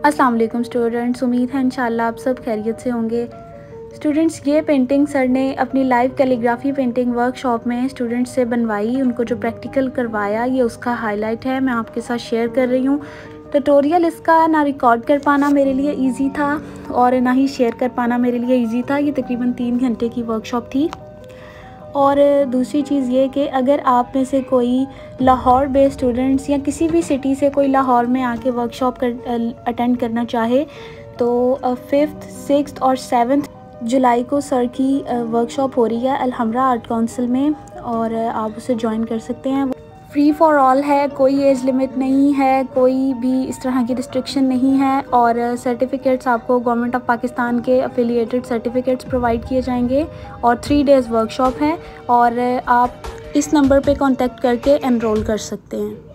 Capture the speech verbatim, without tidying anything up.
अस्सलाम वालेकुम स्टूडेंट्स, उम्मीद है इंशाल्लाह आप सब खैरियत से होंगे। स्टूडेंट्स, ये पेंटिंग सर ने अपनी लाइव कैलीग्राफी पेंटिंग वर्कशॉप में स्टूडेंट्स से बनवाई, उनको जो प्रैक्टिकल करवाया ये उसका हाईलाइट है, मैं आपके साथ शेयर कर रही हूँ। ट्यूटोरियल इसका ना रिकॉर्ड कर पाना मेरे लिए इजी था और ना ही शेयर कर पाना मेरे लिए इजी था। ये तकरीबन तीन घंटे की वर्कशॉप थी। और दूसरी चीज़ ये कि अगर आप में से कोई लाहौर बेस्ड स्टूडेंट्स या किसी भी सिटी से कोई लाहौर में आके वर्कशॉप कर अटेंड करना चाहे तो फिफ्थ सिक्स्थ और सेवन्थ जुलाई को सर की वर्कशॉप हो रही है अलहमरा आर्ट काउंसिल में और आप उसे ज्वाइन कर सकते हैं। फ्री फॉर ऑल है, कोई एज लिमिट नहीं है, कोई भी इस तरह की रिस्ट्रिक्शन नहीं है और सर्टिफिकेट्स आपको गवर्नमेंट ऑफ पाकिस्तान के एफिलिएटेड सर्टिफिकेट्स प्रोवाइड किए जाएंगे और थ्री डेज़ वर्कशॉप है और आप इस नंबर पे कांटेक्ट करके एनरोल कर सकते हैं।